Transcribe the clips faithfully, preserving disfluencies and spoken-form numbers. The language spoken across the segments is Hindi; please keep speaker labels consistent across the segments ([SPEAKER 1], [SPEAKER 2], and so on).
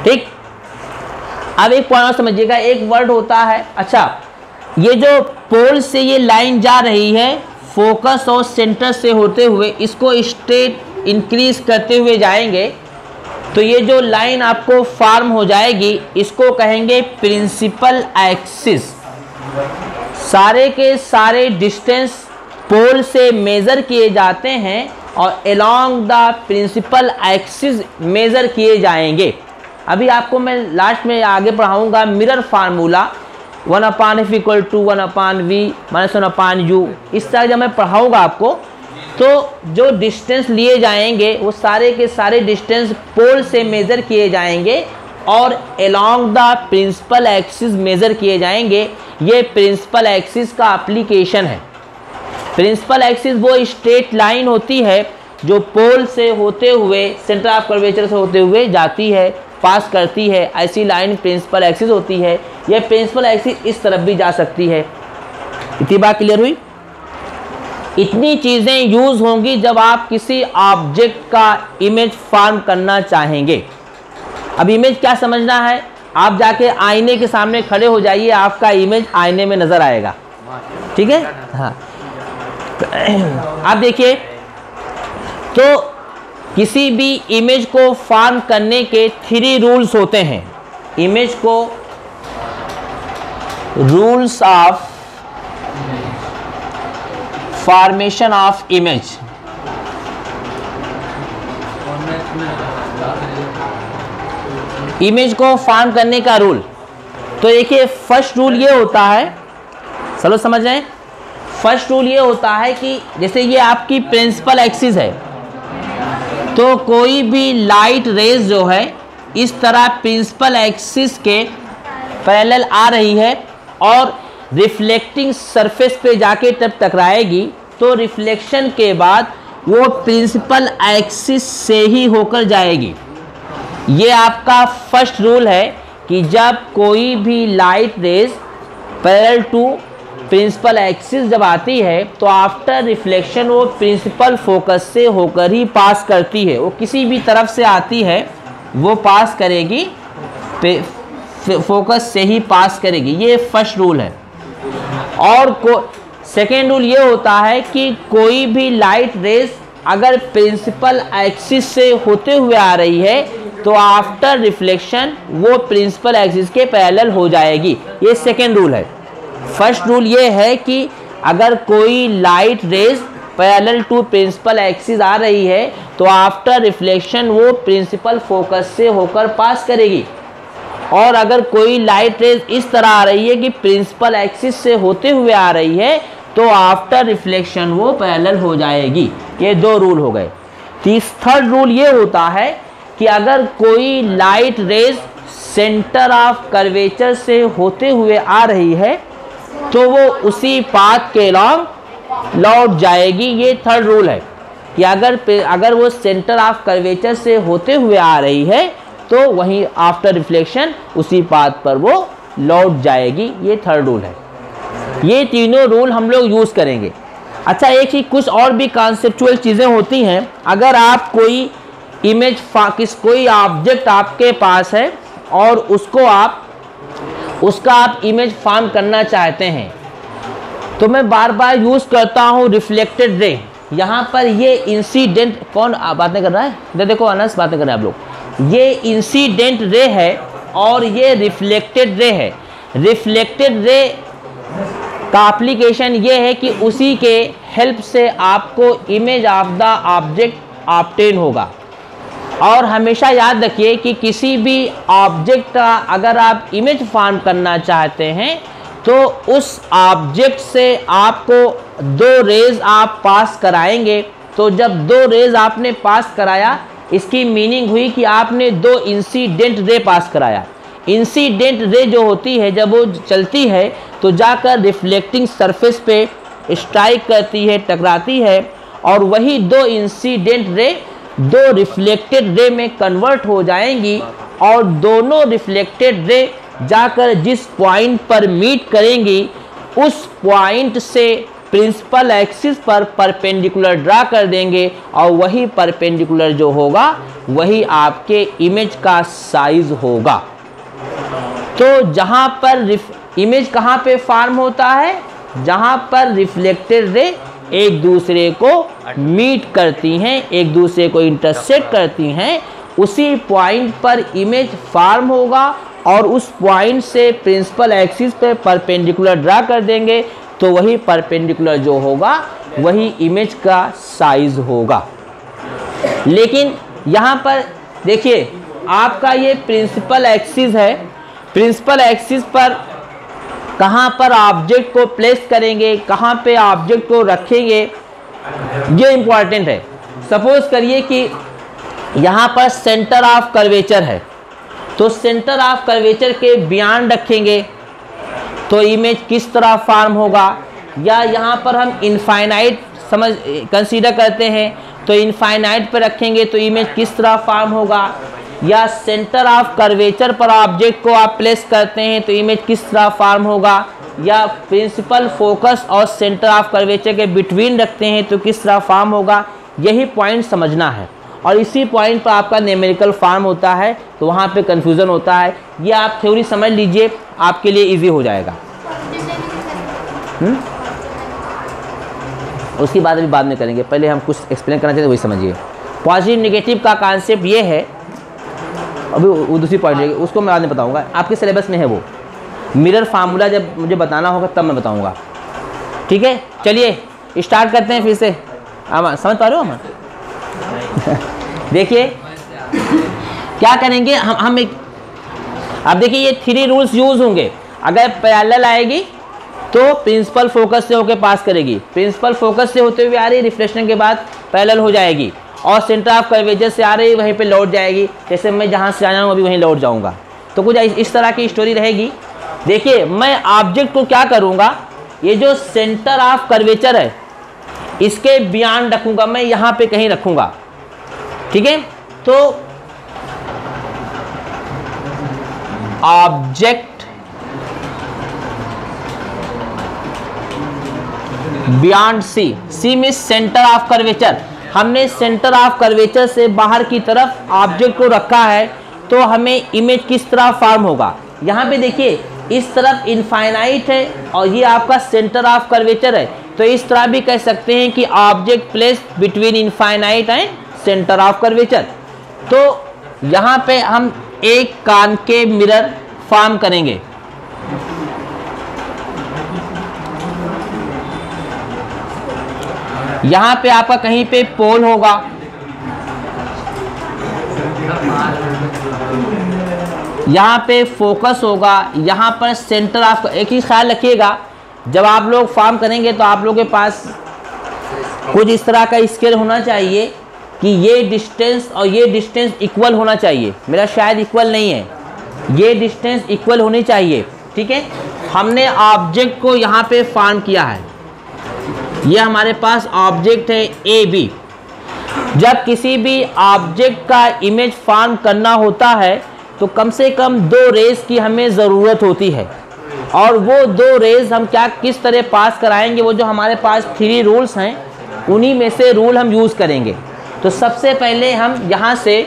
[SPEAKER 1] ठीक, अब एक पॉइंट और समझिएगा, एक वर्ड होता है, अच्छा ये जो पोल से ये लाइन जा रही है फोकस और सेंटर से होते हुए, इसको स्ट्रेट इंक्रीज करते हुए जाएंगे तो ये जो लाइन आपको फॉर्म हो जाएगी इसको कहेंगे प्रिंसिपल एक्सिस। सारे के सारे डिस्टेंस पोल से मेज़र किए जाते हैं और along the principal axis measure किए जाएंगे। अभी आपको मैं लास्ट में आगे पढ़ाऊंगा mirror formula, one upon f equal to one upon v minus one upon u, इस तरह जब मैं पढ़ाऊंगा आपको तो जो डिस्टेंस लिए जाएंगे वो सारे के सारे डिस्टेंस पोल से मेज़र किए जाएंगे और along the principal axis measure किए जाएंगे। ये प्रिंसिपल एक्सिस का एप्लीकेशन है। प्रिंसिपल एक्सिस वो स्ट्रेट लाइन होती है जो पोल से होते हुए सेंटर ऑफ कर्वेचर से होते हुए जाती है, पास करती है, ऐसी लाइन प्रिंसिपल एक्सिस होती है। यह प्रिंसिपल एक्सिस इस तरफ भी जा सकती है। इतनी बात क्लियर हुई? इतनी चीज़ें यूज़ होंगी जब आप किसी ऑब्जेक्ट का इमेज फॉर्म करना चाहेंगे। अब इमेज क्या समझना है, आप जाके आईने के सामने खड़े हो जाइए, आपका इमेज आईने में नज़र आएगा, ठीक है। हाँ, आप देखिए तो किसी भी इमेज को फॉर्म करने के थ्री रूल्स होते हैं। इमेज को rules of formation of image, image को फॉर्म करने का रूल। तो देखिए फर्स्ट रूल ये होता है, चलो समझ रहे हैं। फर्स्ट रूल ये होता है कि जैसे ये आपकी प्रिंसिपल एक्सिस है तो कोई भी लाइट रेज जो है इस तरह प्रिंसिपल एक्सिस के पैरेलल आ रही है और रिफ्लेक्टिंग सरफेस पे जाके तब टकराएगी तो रिफ्लेक्शन के बाद वो प्रिंसिपल एक्सिस से ही होकर जाएगी। ये आपका फर्स्ट रूल है कि जब कोई भी light rays parallel to principal axis जब आती है तो आफ्टर रिफ्लेक्शन वो प्रिंसिपल फोकस से होकर ही पास करती है। वो किसी भी तरफ से आती है वो पास करेगी, फोकस से ही पास करेगी। ये फर्स्ट रूल है। और को सेकेंड रूल ये होता है कि कोई भी लाइट रेज अगर प्रिंसिपल एक्सिस से होते हुए आ रही है तो आफ्टर रिफ्लेक्शन वो प्रिंसिपल एक्सिस के पैरेलल हो जाएगी। ये सेकेंड रूल है। फर्स्ट रूल ये है कि अगर कोई light rays parallel to principal axis आ रही है तो आफ्टर रिफ्लेक्शन वो प्रिंसिपल फोकस से होकर पास करेगी। और अगर कोई लाइट रेज इस तरह आ रही है कि प्रिंसिपल एक्सिस से होते हुए आ रही है तो आफ्टर रिफ्लेक्शन वो पैरेलल हो जाएगी। ये दो रूल हो गए। तीस थर्ड रूल ये होता है कि अगर कोई light rays centre of curvature से होते हुए आ रही है तो वो उसी पाथ के लॉन्ग लौट जाएगी। ये थर्ड रूल है कि अगर अगर वो सेंटर ऑफ कर्वेचर से होते हुए आ रही है तो वहीं आफ्टर रिफ्लेक्शन उसी पाथ पर वो लौट जाएगी। ये थर्ड रूल है। ये तीनों रूल हम लोग यूज़ करेंगे। अच्छा, एक ही कुछ और भी कॉन्सेप्चुअल चीज़ें होती हैं। अगर आप कोई इमेज किस कोई ऑब्जेक्ट आपके पास है और उसको आप उसका आप इमेज फॉर्म करना चाहते हैं तो मैं बार बार यूज़ करता हूँ रिफ्लेक्टेड रे। यहाँ पर ये इंसिडेंट कौन बातें कर रहा है, देखो अनस बातें कर रहे हैं आप लोग। ये इंसिडेंट रे है और ये रिफ्लेक्टेड रे है। रिफ्लेक्टेड रे का एप्लीकेशन ये है कि उसी के हेल्प से आपको image of the object obtain होगा। और हमेशा याद रखिए कि किसी भी ऑब्जेक्ट का अगर आप इमेज फॉर्म करना चाहते हैं तो उस ऑब्जेक्ट से आपको दो रेज आप पास कराएंगे। तो जब दो रेज आपने पास कराया इसकी मीनिंग हुई कि आपने दो इंसिडेंट रे पास कराया। इंसिडेंट रे जो होती है जब वो चलती है तो जाकर रिफ्लेक्टिंग सरफेस पे स्ट्राइक करती है, टकराती है और वही दो इंसिडेंट रे दो रिफ्लेक्टेड रे में कन्वर्ट हो जाएंगी और दोनों रिफ्लेक्टेड रे जाकर जिस पॉइंट पर मीट करेंगी उस पॉइंट से प्रिंसिपल एक्सिस पर परपेंडिकुलर ड्रा कर देंगे और वही परपेंडिकुलर जो होगा वही आपके इमेज का साइज होगा। तो जहां पर इमेज कहां पे फॉर्म होता है, जहां पर रिफ्लेक्टेड रे एक दूसरे को मीट करती हैं, एक दूसरे को इंटरसेक्ट करती हैं, उसी पॉइंट पर इमेज फॉर्म होगा और उस पॉइंट से प्रिंसिपल एक्सिस पे परपेंडिकुलर ड्रा कर देंगे तो वही परपेंडिकुलर जो होगा वही इमेज का साइज होगा। लेकिन यहाँ पर देखिए आपका ये प्रिंसिपल एक्सिस है, प्रिंसिपल एक्सिस पर कहाँ पर ऑब्जेक्ट को प्लेस करेंगे, कहाँ पे ऑब्जेक्ट को रखेंगे, ये इम्पॉर्टेंट है। सपोज करिए कि यहाँ पर सेंटर ऑफ कर्वेचर है, तो सेंटर ऑफ कर्वेचर के बियॉन्ड रखेंगे तो इमेज किस तरह फॉर्म होगा, या यहाँ पर हम इनफाइनाइट समझ कंसीडर करते हैं तो इनफाइनाइट पर रखेंगे तो इमेज किस तरह फॉर्म होगा, या सेंटर ऑफ कर्वेचर पर ऑब्जेक्ट को आप प्लेस करते हैं तो इमेज किस तरह फॉर्म होगा, या प्रिंसिपल फोकस और सेंटर ऑफ कर्वेचर के बिटवीन रखते हैं तो किस तरह फॉर्म होगा। यही पॉइंट समझना है और इसी पॉइंट पर आपका न्यूमेरिकल फॉर्म होता है तो वहाँ पे कंफ्यूजन होता है। ये आप थ्योरी समझ लीजिए, आपके लिए इजी हो जाएगा। हुँ? उसकी बात अभी बाद में करेंगे, पहले हम कुछ एक्सप्लेन करना चाहते वही समझिए। पॉजिटिव नेगेटिव का कॉन्सेप्ट ये है, अभी वो दूसरी पॉइंट है उसको मैं बाद में बताऊँगा, आपके सिलेबस में है वो। मिरर फार्मूला जब मुझे बताना होगा तब मैं बताऊँगा, ठीक है। चलिए स्टार्ट करते हैं फिर से। आप समझ पा रहे हो हम? देखिए क्या करेंगे हम हम एक, अब देखिए ये थ्री रूल्स यूज होंगे। अगर पैरेलल आएगी तो प्रिंसिपल फोकस से होकर पास करेगी, प्रिंसिपल फोकस से होते हुए आ रही रिफ्लेक्शन के बाद पैरेलल हो जाएगी, और सेंटर ऑफ कर्वेचर से आ रही वहीं पे लौट जाएगी। जैसे मैं जहाँ से आया हूँ अभी वहीं लौट जाऊँगा, तो कुछ इस तरह की स्टोरी रहेगी। देखिए मैं ऑब्जेक्ट को क्या करूँगा, ये जो सेंटर ऑफ कर्वेचर है इसके बियॉन्ड रखूँगा, मैं यहाँ पे कहीं रखूँगा, ठीक है। तो object beyond C, C mean centre of curvature, हमने सेंटर ऑफ कर्वेचर से बाहर की तरफ ऑब्जेक्ट को रखा है तो हमें इमेज किस तरह फॉर्म होगा। यहाँ पे देखिए इस तरफ इनफाइनाइट है और ये आपका सेंटर ऑफ कर्वेचर है, तो इस तरह भी कह सकते हैं कि object place between infinite and centre of curvature. तो यहाँ पे हम एक कॉनकेव मिरर फॉर्म करेंगे। यहाँ पे आपका कहीं पे पोल होगा, यहाँ पे फोकस होगा, यहाँ पर सेंटर ऑफ। एक ही ख्याल रखिएगा जब आप लोग फॉर्म करेंगे तो आप लोगों के पास कुछ इस तरह का स्केल होना चाहिए कि ये डिस्टेंस और ये डिस्टेंस इक्वल होना चाहिए। मेरा शायद इक्वल नहीं है, ये डिस्टेंस इक्वल होनी चाहिए, ठीक है। हमने ऑब्जेक्ट को यहाँ पे फॉर्म किया है, ये हमारे पास ऑब्जेक्ट है ए बी। जब किसी भी ऑब्जेक्ट का इमेज फॉर्म करना होता है तो कम से कम दो रेज की हमें ज़रूरत होती है, और वो दो रेज हम क्या किस तरह पास कराएंगे, वो जो हमारे पास थ्री रूल्स हैं उन्हीं में से रूल हम यूज़ करेंगे। तो सबसे पहले हम यहाँ से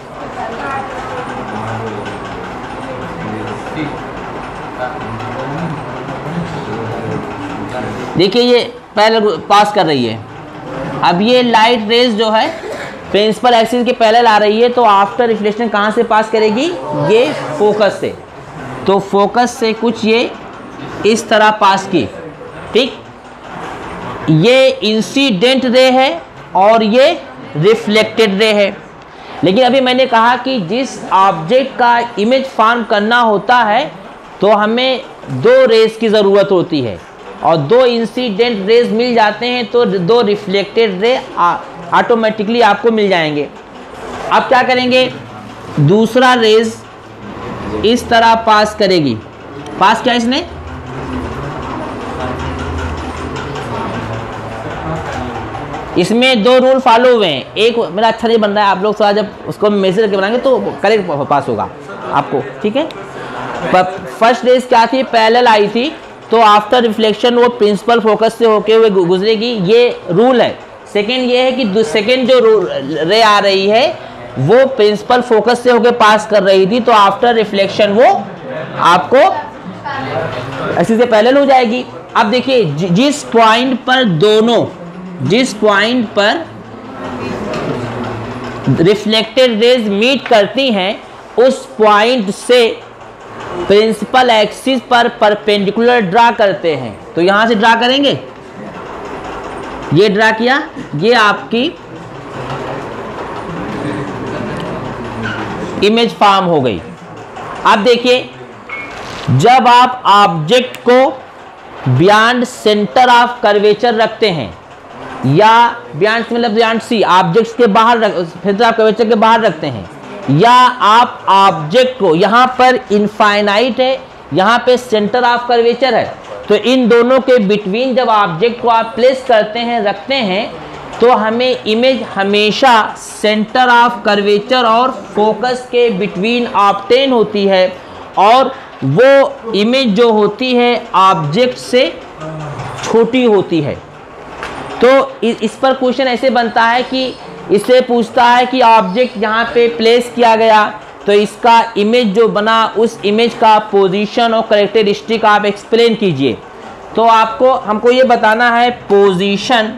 [SPEAKER 1] देखिए ये पहले पास कर रही है, अब ये लाइट रेज जो है प्रिंसिपल एक्सिस के पैरेलल आ रही है, तो आफ्टर रिफ्लेक्शन कहाँ से पास करेगी, ये फोकस से। तो फोकस से कुछ ये इस तरह पास की, ठीक। ये इंसिडेंट रे है और ये रिफ्लेक्टेड रे है। लेकिन अभी मैंने कहा कि जिस ऑब्जेक्ट का इमेज फॉर्म करना होता है तो हमें दो रेज की ज़रूरत होती है, और दो इंसिडेंट रेज मिल जाते हैं तो दो रिफ्लेक्टेड रे ऑटोमेटिकली आपको मिल जाएंगे। अब क्या करेंगे, दूसरा रेज इस तरह पास करेगी, पास क्या इसने, इसमें दो रूल फॉलो हुए हैं। एक मेरा अच्छा नहीं बन रहा है, आप लोग थोड़ा जब उसको मेजर करके बनाएंगे तो करेक्ट पास होगा आपको, ठीक है। फर्स्ट रेज क्या थी, पैरेलल आई थी, तो आफ्टर रिफ्लेक्शन वो प्रिंसिपल फोकस से होके हुए गुजरेगी, ये रूल है। सेकेंड ये है कि सेकेंड जो रे आ रही है वो प्रिंसिपल फोकस से होके पास कर रही थी, तो आफ्टर रिफ्लेक्शन वो आपको ऐसे से पैरेलल हो जाएगी। अब देखिए जिस पॉइंट पर दोनों जिस पॉइंट पर रिफ्लेक्टेड रेज मीट करती हैं उस पॉइंट से प्रिंसिपल एक्सिस पर परपेंडिकुलर ड्रा करते हैं। तो यहां से ड्रा करेंगे, ये ड्रा किया, ये आपकी इमेज फॉर्म हो गई। अब देखिए जब आप ऑब्जेक्ट को बियॉन्ड सेंटर ऑफ कर्वेचर रखते हैं या बियॉन्ड मतलब बियॉन्ड सी ऑब्जेक्ट्स के बाहर सेंटर ऑफ कर्वेचर के बाहर रखते हैं, या आप ऑब्जेक्ट को यहाँ पर इनफाइनाइट है, यहाँ पे सेंटर ऑफ कर्वेचर है, तो इन दोनों के बिटवीन जब ऑब्जेक्ट को आप प्लेस करते हैं रखते हैं तो हमें इमेज हमेशा सेंटर ऑफ कर्वेचर और फोकस के बिटवीन ऑब्टेन होती है, और वो इमेज जो होती है ऑब्जेक्ट से छोटी होती है। तो इस पर क्वेश्चन ऐसे बनता है कि इससे पूछता है कि ऑब्जेक्ट यहाँ पे प्लेस किया गया तो इसका इमेज जो बना उस इमेज का पोजीशन और कैरेक्टरिस्टिक आप एक्सप्लेन कीजिए। तो आपको हमको ये बताना है position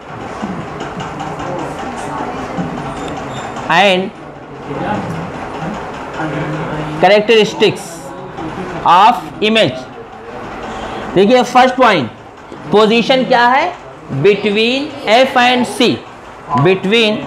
[SPEAKER 1] and characteristics of image. देखिए फर्स्ट पॉइंट पोजीशन क्या है, between F and C, between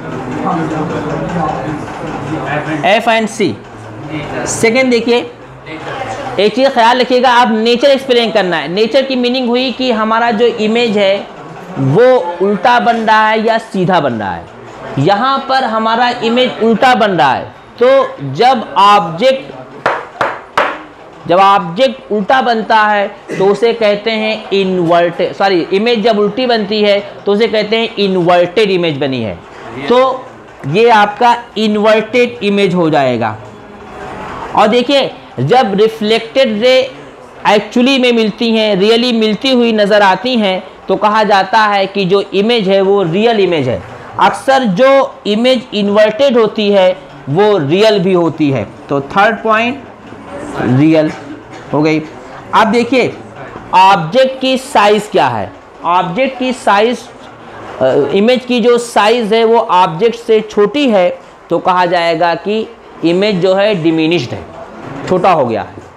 [SPEAKER 1] F and C. Second देखिए एक चीज़ ख्याल रखिएगा, आप नेचर एक्सप्लेन करना है। नेचर की मीनिंग हुई कि हमारा जो इमेज है वो उल्टा बन रहा है या सीधा बन रहा है। यहाँ पर हमारा इमेज उल्टा बन रहा है, तो जब ऑब्जेक्ट जब ऑब्जेक्ट उल्टा बनता है तो उसे कहते हैं इन्वर्टेड, सॉरी इमेज जब उल्टी बनती है तो उसे कहते हैं इन्वर्टेड इमेज बनी है। तो ये आपका इन्वर्टेड इमेज हो जाएगा। और देखिए जब रिफ्लेक्टेड रे एक्चुअली में मिलती हैं, रियली मिलती हुई नज़र आती हैं, तो कहा जाता है कि जो इमेज है वो रियल इमेज है। अक्सर जो इमेज इन्वर्टेड होती है वो रियल भी होती है। तो थर्ड पॉइंट रियल हो गई। अब देखिए ऑब्जेक्ट की साइज क्या है, ऑब्जेक्ट की साइज इमेज की जो साइज है वो ऑब्जेक्ट से छोटी है, तो कहा जाएगा कि इमेज जो है डिमिनिश्ड है, छोटा हो गया है।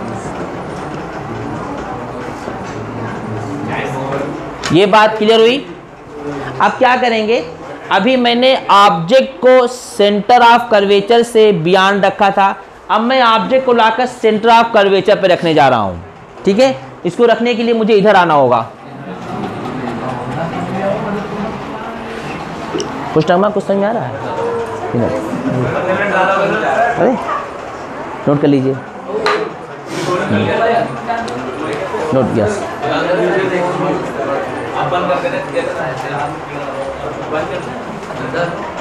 [SPEAKER 1] ये बात क्लियर हुई। अब क्या करेंगे, अभी मैंने ऑब्जेक्ट को सेंटर ऑफ कर्वेचर से बियॉन्ड रखा था, अब मैं ऑब्जेक्ट को लाकर सेंटर ऑफ कर्वेचर पे रखने जा रहा हूँ। ठीक है, इसको रखने के लिए मुझे इधर आना होगा। कुछ टाइम कुछ समझ आ रहा है, अरे नोट कर लीजिए, नोट किया।